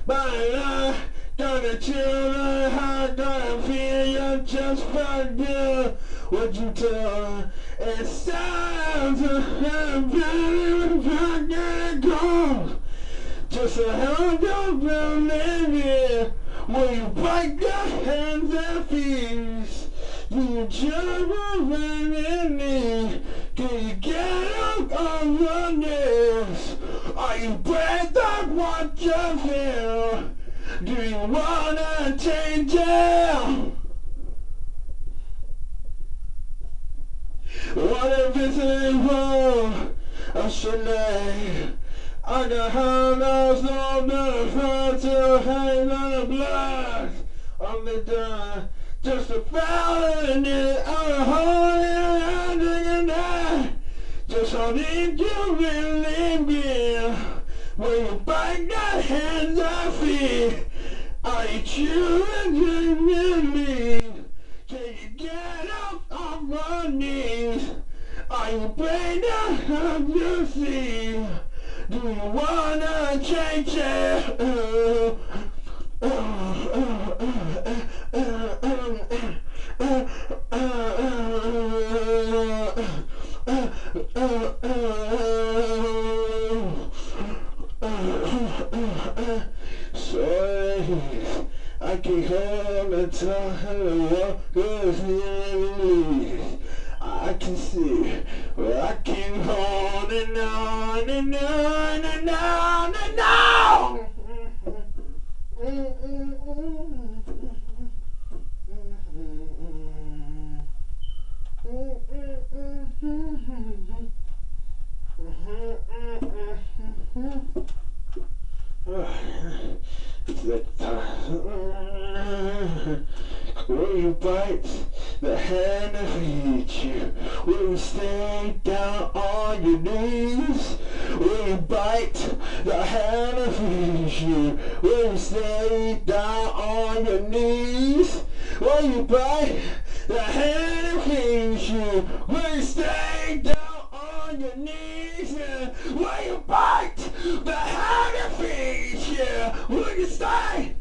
but I'm gonna chill the heart, gonna feel you just fucked up. What you tell her? It's time to have a fucking go. Just a hell of a living. When you bite your hands and feet, you jump around your knee. Can you get up on your knees? Are you brave at what you feel? Do you wanna change it? What if it's evil? I should lay. I got handles, no benefit to hang on the blood. On the done, just a felon it. I'm holding and I just how did you really be? When you bite your hands and feet, are you chewing me? Can you get up on your knees? Are you brave to have your feet? Do you wanna change it? Sorry, I can hold the time what goes in. I can see, I can hold it on and on and on and on. It's that time. Will you bite the hand that feeds you? Will you stay down on your knees? Will you bite the hand that feeds you? Will you stay down on your knees? Will you bite the hand that feeds you? Will you stay down on your knees? Will you bite the hand that feeds you? Will you stay